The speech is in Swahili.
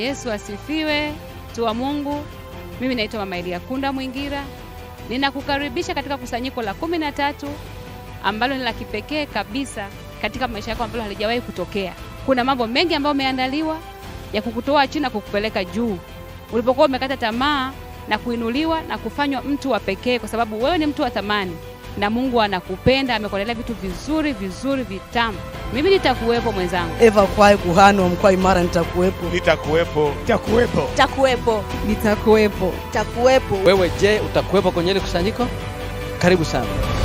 Yesu asifiwe, mtu wa Mungu. Mimi naitwa Mama Elia Kunda Mwingira. Ninakukaribisha katika kusanyiko la 13 ambalo ni la kipekee kabisa katika maisha yako ambalo halijawahi kutokea. Kuna mambo mengi ambayo yameandaliwa ya kukutoa chini na kukupeleka juu. Ulipokuwa umekata tamaa na kuinuliwa na kufanywa mtu wa pekee, kwa sababu wewe ni mtu wa thamani na Mungu anakupenda, amekuandalia vitu vizuri vizuri vitamu. Mimi nitakuwepo mwenzangu. Eva kwa kuhani wa mkoa Imara nitakuwepo. Nitakuwepo. Wewe je, utakuwepo kwenye ile kusanyiko? Karibu sana.